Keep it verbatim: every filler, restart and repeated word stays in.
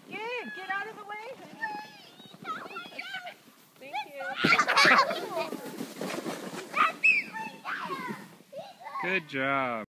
Good. Get out of the way. Thank you. Good job.